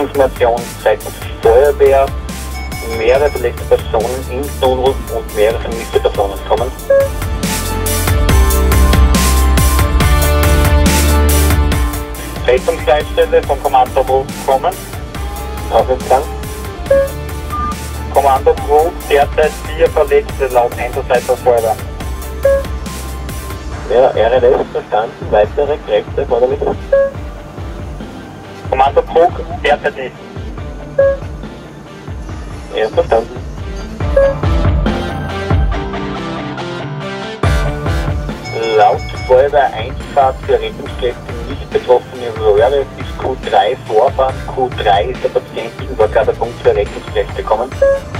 Information seitens Feuerwehr, mehrere belegte Personen im Tunnel und mehrere vermisste Personen kommen. Rettungsleitstelle vom Kommando Bruck kommen. Aufwärtsgang. Kommando Bruck, derzeit 4 Verletzte laut Einsatzleiter Feuerwehr. Ja, RLS verstanden, weitere Kräfte erforderlich. Kommando Bruck, derzeit nicht. Ja, verstanden. Laut Feuerwehr Einfahrt für Rettungskräfte nicht betroffene Röhre bis Q3 vorfahren. Q3 ist der Patientenübergabepunkt für Rettungskräfte kommen.